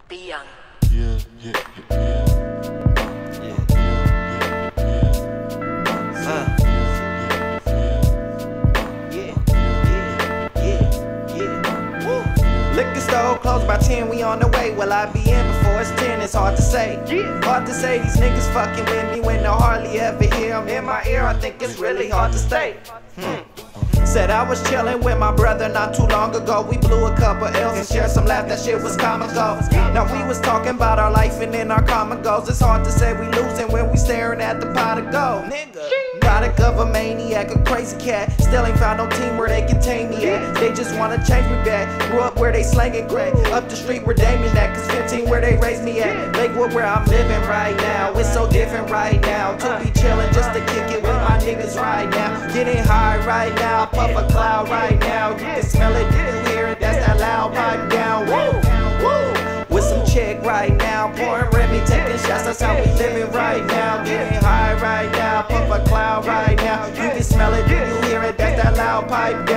Be young. Yeah, yeah, yeah. Liquor store closed by 10, we on the way. Will I be in before it's 10? It's hard to say. Hard to say these niggas fucking with me when I hardly ever hear them in my ear. I think it's really hard to stay. Said I was chillin' with my brother not too long ago. We blew a couple L's and shared some laugh, that shit was comical. Now we was talking about our life and then our common goals. It's hard to say we losing when we staring at the pot of gold. Nigga, product of a maniac, a crazy cat. Still ain't found no team where they can tame me at. They just wanna change me back. Grew up where they slangin' crack. Up the street where Damien at, cause 15 where they raised me at. Lakewood where I'm living right now. It's so different right now. To be chillin' just to kick it with my niggas right now. Getting high right now, puff a cloud right now. You can smell it, you can hear it, that's that loud pipe down. Woo, woo. With some chick right now, pouring Remy, taking shots, that's how we living right now. Getting high right now, puff a cloud right now. You can smell it, you can hear it, that's that loud pipe down.